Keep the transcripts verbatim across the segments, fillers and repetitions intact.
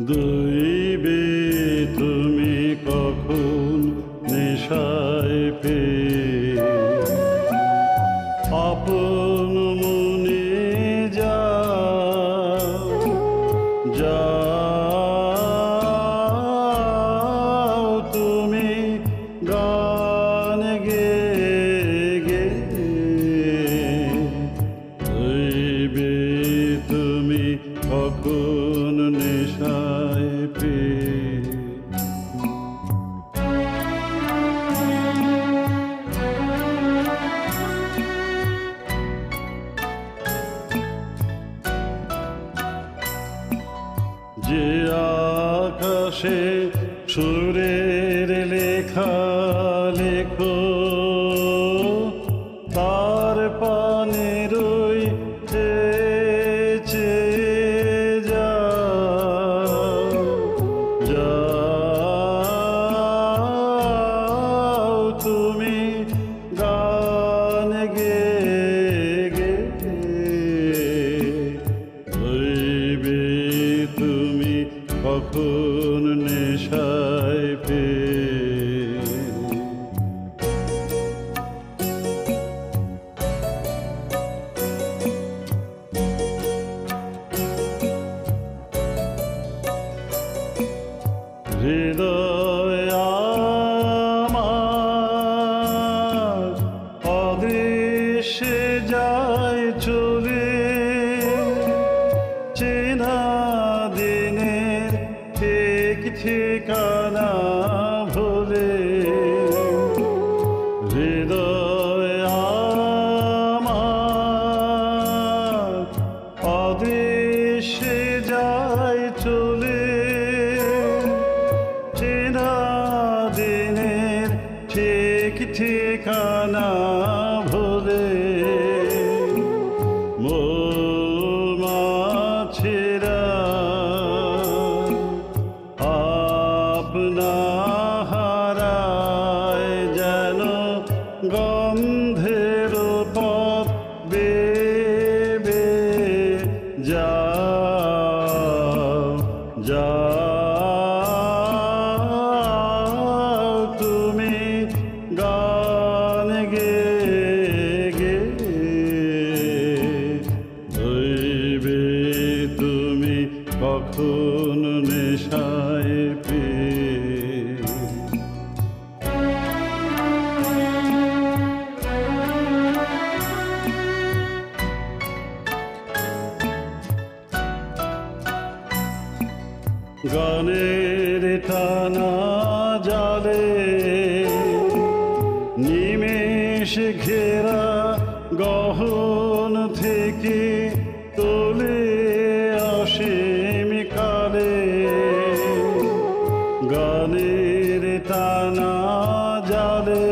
দইবে তুমি কখন নেশায় পেয়ে আপন মনে যাও যাও তুমি গান গেয়ে গেয়ে দইবে তুমি কখন নেশায় পেয়ে যে আকাশে সুরের লেখা লেখো তার পানে রই চেয়ে যাও যাও তুমি গান গেয়ে গেয়ে দইবে তুমি কখন নেশায় পেয়ে হৃদয় আমার অদৃশ্যে যায় চলে চেনা দিনের ঠিক ঠিকানা ভুলে হৃদয় আমার অদৃশ্যে যায় চলে চেনা দিনের ঠিক ঠিকানা ভুলে মৌমাছিরা আপনা হারায় যেন গন্ধের পথ বেয়ে বেয়ে যাও যাও তুমি গান গেয়ে গেয়ে দইবে তুমি কখন নেশায় পেয়ে গানের টানা জালে নিমেষ ঘেরা গহন থেকে তোলে অসীম কালে গানের টানা জালে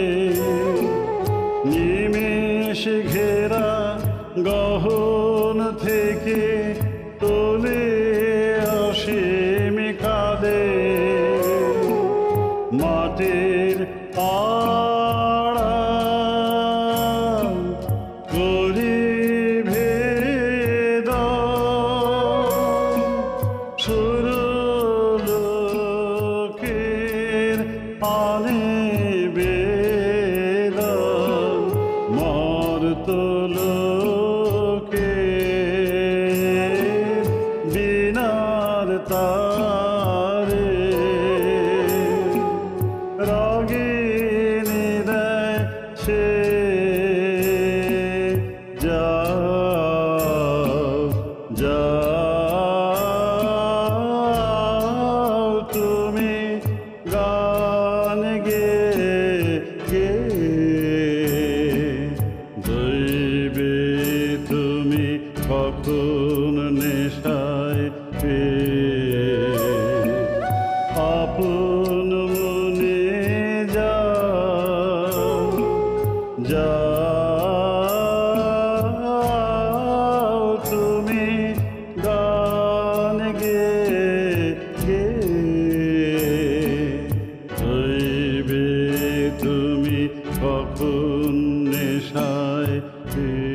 নিমেষ ঘেরা গহন থেকে তোলে অসীম কালে মাটির আড়াল করি ভেদ সুরলোকের আনে বেদন মর্তলোকের বিনার তারে রাগিনী দেয় সে যাও যাও তুমি গান গেয়ে গেয়ে দইবে তুমি কখন নেশায় পেয়ে আপন মনে যাও যাও তুমি গান গেয়ে গেয়ে দইবে তুমি কখন নেশায় পেয়ে